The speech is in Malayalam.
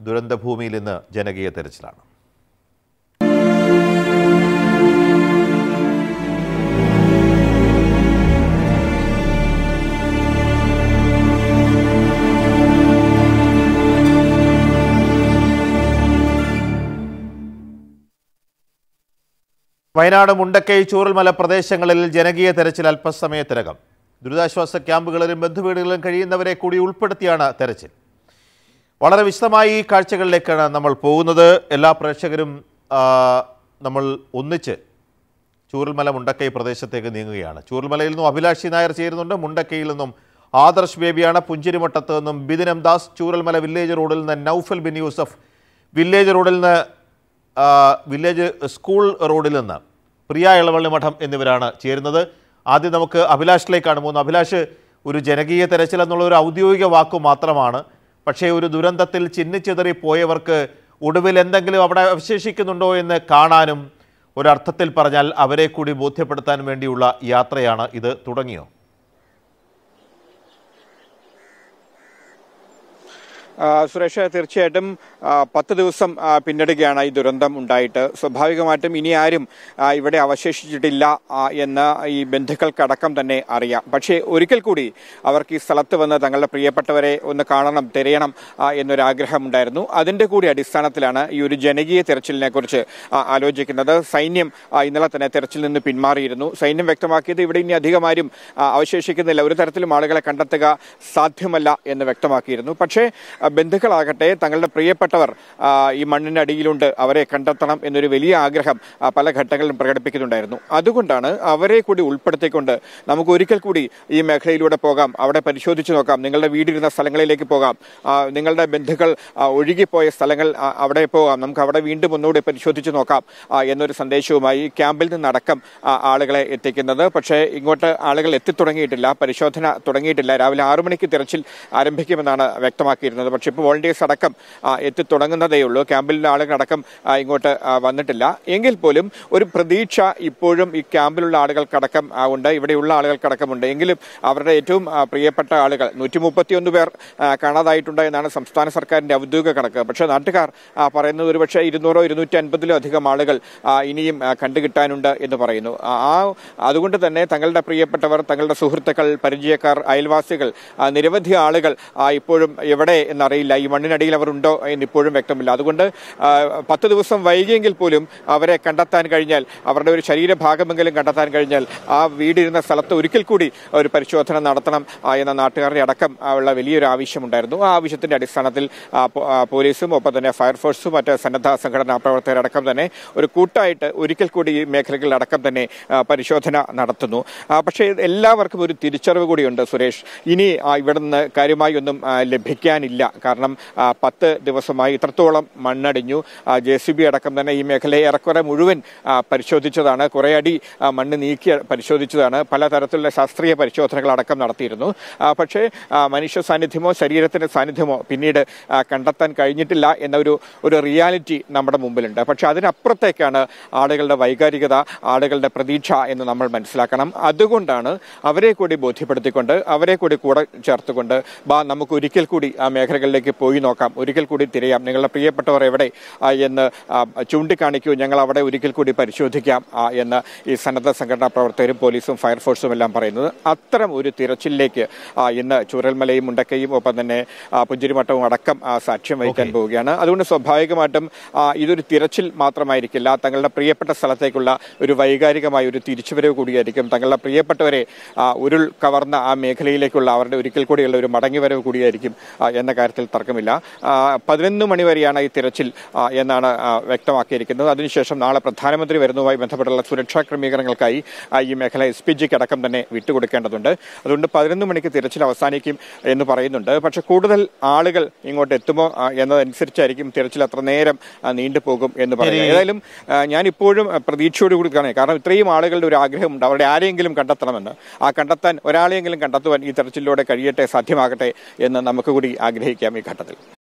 ദുരന്തഭൂമിയിൽ ഇന്ന് ജനകീയ തെരച്ചിലാണ്. വയനാട് മുണ്ടക്കൈ ചൂരൽമല പ്രദേശങ്ങളിൽ ജനകീയ തെരച്ചിൽ അല്പസമയത്തിനകം. ദുരിതാശ്വാസ ക്യാമ്പുകളിലും ബന്ധുവീടുകളിലും കഴിയുന്നവരെ കൂടി ഉൾപ്പെടുത്തിയാണ് തെരച്ചിൽ. വളരെ വിശദമായി ഈ കാഴ്ചകളിലേക്കാണ് നമ്മൾ പോകുന്നത്. എല്ലാ പ്രേക്ഷകരും നമ്മൾ ഒന്നിച്ച് ചൂരൽമല മുണ്ടക്കൈ പ്രദേശത്തേക്ക് നീങ്ങുകയാണ്. ചൂരൽമലയിൽ നിന്നും അഭിലാഷി നായർ ചേരുന്നുണ്ട്. മുണ്ടക്കൈയിൽ നിന്നും ആദർശ് ബേബിയാണ്. പുഞ്ചിരിമട്ടത്ത് നിന്നും ബിദിൻ എംദാസ്, ചൂരൽമല വില്ലേജ് റോഡിൽ നിന്ന് നൌഫൽ ബിൻ യൂസഫ്, വില്ലേജ് റോഡിൽ നിന്ന് വില്ലേജ് സ്കൂൾ റോഡിൽ നിന്ന് പ്രിയ ഇളവള്ളി മഠം എന്നിവരാണ് ചേരുന്നത്. ആദ്യം നമുക്ക് അഭിലാഷിലേക്കാണ് പോകുന്നത്. അഭിലാഷ്, ഒരു ജനകീയ തെരച്ചിൽ എന്നുള്ള ഒരു ഔദ്യോഗിക വാക്കു മാത്രമാണ്. പക്ഷേ ഒരു ദുരന്തത്തിൽ ചിന്നിച്ചിതറി പോയവർക്ക് ഒടുവിൽ എന്തെങ്കിലും അവിടെ അവശേഷിക്കുന്നുണ്ടോ എന്ന് കാണാനും ഒരർത്ഥത്തിൽ പറഞ്ഞാൽ അവരെ കൂടി ബോധ്യപ്പെടുത്താൻ വേണ്ടിയുള്ള യാത്രയാണ് ഇത്. തുടങ്ങിയോ? സുരേഷ്, തീർച്ചയായിട്ടും 10 ദിവസം പിന്നിടുകയാണ് ഈ ദുരന്തം ഉണ്ടായിട്ട്. സ്വാഭാവികമായിട്ടും ഇനി ആരും ഇവിടെ അവശേഷിച്ചിട്ടില്ല എന്ന് ഈ ബന്ധുക്കൾക്കടക്കം തന്നെ അറിയാം. പക്ഷേ ഒരിക്കൽ കൂടി അവർക്ക് ഈ സ്ഥലത്ത് വന്ന് തങ്ങളുടെ പ്രിയപ്പെട്ടവരെ ഒന്ന് കാണണം, തിരയണം എന്നൊരാഗ്രഹം ഉണ്ടായിരുന്നു. അതിന്റെ കൂടി അടിസ്ഥാനത്തിലാണ് ഈ ഒരു ജനകീയ തെരച്ചിലിനെ കുറിച്ച് ആലോചിക്കുന്നത്. സൈന്യം ഇന്നലെ തന്നെ തെരച്ചിൽ നിന്ന് പിന്മാറിയിരുന്നു. സൈന്യം വ്യക്തമാക്കിയത് ഇവിടെ ഇനി അധികം ആരും അവശേഷിക്കുന്നില്ല, ഒരു തരത്തിലും ആളുകളെ കണ്ടെത്തുക സാധ്യമല്ല എന്ന് വ്യക്തമാക്കിയിരുന്നു. പക്ഷേ ബന്ധുക്കളാകട്ടെ തങ്ങളുടെ പ്രിയപ്പെട്ടവർ ഈ മണ്ണിനടിയിലുണ്ട്, അവരെ കണ്ടെത്തണം എന്നൊരു വലിയ ആഗ്രഹം പല ഘട്ടങ്ങളിലും പ്രകടിപ്പിക്കുന്നുണ്ടായിരുന്നു. അതുകൊണ്ടാണ് അവരെ കൂടി ഉൾപ്പെടുത്തിക്കൊണ്ട് നമുക്ക് ഒരിക്കൽ കൂടി ഈ മേഖലയിലൂടെ പോകാം, അവിടെ പരിശോധിച്ച് നോക്കാം, നിങ്ങളുടെ വീടിരുന്ന സ്ഥലങ്ങളിലേക്ക് പോകാം, നിങ്ങളുടെ ബന്ധുക്കൾ ഒഴുകിപ്പോയ സ്ഥലങ്ങൾ അവിടെ പോകാം, നമുക്ക് അവിടെ വീണ്ടും ഒന്നുകൂടി പരിശോധിച്ച് നോക്കാം എന്നൊരു സന്ദേശവുമായി ക്യാമ്പിൽ നിന്നടക്കം ആളുകളെ എത്തിക്കുന്നത്. പക്ഷേ ഇങ്ങോട്ട് ആളുകൾ എത്തിത്തുടങ്ങിയിട്ടില്ല, പരിശോധന തുടങ്ങിയിട്ടില്ല. രാവിലെ 6 മണിക്ക് തിരച്ചിൽ ആരംഭിക്കുമെന്നാണ് വ്യക്തമാക്കിയിരുന്നത്. പക്ഷെ ഇപ്പോൾ വോളണ്ടിയേഴ്സ് അടക്കം എത്തിത്തുടങ്ങുന്നതേ ഉള്ളൂ. ക്യാമ്പിലുള്ള ആളുകളടക്കം ഇങ്ങോട്ട് വന്നിട്ടില്ല. എങ്കിൽ പോലും ഒരു പ്രതീക്ഷ ഇപ്പോഴും ഈ ക്യാമ്പിലുള്ള ആളുകൾക്കടക്കം ഉണ്ട്, ഇവിടെയുള്ള ആളുകൾക്കടക്കമുണ്ട്. എങ്കിലും അവരുടെ ഏറ്റവും പ്രിയപ്പെട്ട ആളുകൾ 131 പേർ കാണാതായിട്ടുണ്ട് എന്നാണ് സംസ്ഥാന സർക്കാരിന്റെ ഔദ്യോഗിക കണക്ക്. പക്ഷേ നാട്ടുകാർ പറയുന്നത് ഒരുപക്ഷെ 200-ഓ 250-ലോ അധികം ആളുകൾ ഇനിയും കണ്ടുകിട്ടാനുണ്ട് എന്ന് പറയുന്നു. അതുകൊണ്ട് തന്നെ തങ്ങളുടെ പ്രിയപ്പെട്ടവർ, തങ്ങളുടെ സുഹൃത്തുക്കൾ, പരിചയക്കാർ, അയൽവാസികൾ, നിരവധി ആളുകൾ ഇപ്പോഴും എവിടെ എന്നറിയില്ല, ഈ മണ്ണിനടിയിൽ അവർ ഉണ്ടോ എന്നിപ്പോഴും വ്യക്തമില്ല. അതുകൊണ്ട് 10 ദിവസം വൈകിയെങ്കിൽ പോലും അവരെ കണ്ടെത്താൻ കഴിഞ്ഞാൽ, അവരുടെ ഒരു ശരീരഭാഗമെങ്കിലും കണ്ടെത്താൻ കഴിഞ്ഞാൽ ആ വീടിരുന്ന സ്ഥലത്ത് ഒരിക്കൽ കൂടി ഒരു പരിശോധന നടത്തണം എന്ന നാട്ടുകാരുടെ അടക്കം ഉള്ള വലിയൊരു ആവശ്യമുണ്ടായിരുന്നു. ആ ആവശ്യത്തിന്റെ അടിസ്ഥാനത്തിൽ പോലീസും ഒപ്പം തന്നെ ഫയർഫോഴ്സും മറ്റ് സന്നദ്ധ സംഘടനാ പ്രവർത്തകരടക്കം തന്നെ ഒരു കൂട്ടായിട്ട് ഒരിക്കൽ കൂടി ഈ മേഖലകളിലടക്കം തന്നെ പരിശോധന നടത്തുന്നു. പക്ഷേ എല്ലാവർക്കും ഒരു തിരിച്ചറിവ് കൂടിയുണ്ട് സുരേഷ്. ഇനി ഇവിടുന്ന് കാര്യമായി ഒന്നും ലഭിക്കാനില്ല. കാരണം 10 ദിവസമായി ഇത്രത്തോളം മണ്ണടിഞ്ഞു. JCB അടക്കം തന്നെ ഈ മേഖലയെ ഏറെക്കുറെ മുഴുവൻ പരിശോധിച്ചതാണ്, കുറെ അടി മണ്ണ് നീക്കി പരിശോധിച്ചതാണ്, പലതരത്തിലുള്ള ശാസ്ത്രീയ പരിശോധനകൾ അടക്കം നടത്തിയിരുന്നു. പക്ഷേ മനുഷ്യ സാന്നിധ്യമോ ശരീരത്തിന്റെ സാന്നിധ്യമോ പിന്നീട് കണ്ടെത്താൻ കഴിഞ്ഞിട്ടില്ല എന്ന ഒരു റിയാലിറ്റി നമ്മുടെ മുമ്പിലുണ്ട്. പക്ഷെ അതിനപ്പുറത്തേക്കാണ് ആളുകളുടെ വൈകാരികത, ആളുകളുടെ പ്രതീക്ഷ എന്ന് നമ്മൾ മനസ്സിലാക്കണം. അതുകൊണ്ടാണ് അവരെ കൂടി ബോധ്യപ്പെടുത്തിക്കൊണ്ട്, അവരെ കൂടി കൂടെ ചേർത്തുകൊണ്ട് നമുക്ക് ഒരിക്കൽ കൂടി ആ മേഖലകളിലേക്ക് പോയി നോക്കാം, ഒരിക്കൽ കൂടി തിരയാം, നിങ്ങളുടെ പ്രിയപ്പെട്ടവർ എവിടെ എന്ന് ചൂണ്ടിക്കാണിക്കൂ, ഞങ്ങൾ അവിടെ ഒരിക്കൽ കൂടി പരിശോധിക്കാം എന്ന് ഈ സന്നദ്ധ സംഘടനാ പ്രവർത്തകരും പോലീസും ഫയർഫോഴ്സും എല്ലാം പറയുന്നത്. അത്തരം ഒരു തിരച്ചിലേക്ക് ഇന്ന് ചൂരൽമലയും മുണ്ടക്കയും ഒപ്പം തന്നെ പുഞ്ചിരിമട്ടവും അടക്കം സാക്ഷ്യം വഹിക്കാൻ പോവുകയാണ്. അതുകൊണ്ട് സ്വാഭാവികമായിട്ടും ഇതൊരു തിരച്ചിൽ മാത്രമായിരിക്കില്ല, തങ്ങളുടെ പ്രിയപ്പെട്ട സ്ഥലത്തേക്കുള്ള ഒരു വൈകാരികമായ ഒരു തിരിച്ചുവരവ് കൂടിയായിരിക്കും. തങ്ങളുടെ പ്രിയപ്പെട്ടവരെ ഉരുൾ കവർന്ന ആ മേഖലയിലേക്കുള്ള അവരുടെ ഒരിക്കൽ കൂടിയുള്ള ഒരു മടങ്ങിവരവ് കൂടിയായിരിക്കും എന്ന കാര്യത്തിൽ തർക്കമില്ല. 11 മണി വരെയാണ് ഈ തിരച്ചിൽ എന്നാണ് വ്യക്തമാക്കിയിരിക്കുന്നത്. അതിനുശേഷം നാളെ പ്രധാനമന്ത്രി വരുന്നതുമായി ബന്ധപ്പെട്ടുള്ള സുരക്ഷാ ക്രമീകരണങ്ങൾക്കായി ഈ മേഖല SPGക്ക് അടക്കം തന്നെ വിട്ടുകൊടുക്കേണ്ടതുണ്ട്. അതുകൊണ്ട് 11 മണിക്ക് തിരച്ചിൽ അവസാനിക്കും എന്ന് പറയുന്നുണ്ട്. പക്ഷെ കൂടുതൽ ആളുകൾ ഇങ്ങോട്ട് എത്തുമോ എന്നതനുസരിച്ചായിരിക്കും തിരച്ചിൽ അത്ര നേരം നീണ്ടുപോകും എന്ന് പറയുന്നത്. ഏതായാലും ഞാൻ ഇപ്പോഴും പ്രതീക്ഷയോടുകൂടി കാണുക, കാരണം ഇത്രയും ആളുകളുടെ ഒരു ആഗ്രഹമുണ്ട് അവരുടെ ആരെയെങ്കിലും കണ്ടെത്തണമെന്ന്. ആ കണ്ടെത്താൻ ഒരാളെയെങ്കിലും കണ്ടെത്തുവാൻ ഈ തെരച്ചിലൂടെ കഴിയട്ടെ, സാധ്യമാകട്ടെ എന്ന് നമുക്ക് കൂടി ആഗ്രഹിക്കാം ഈ ഘട്ടത്തിൽ.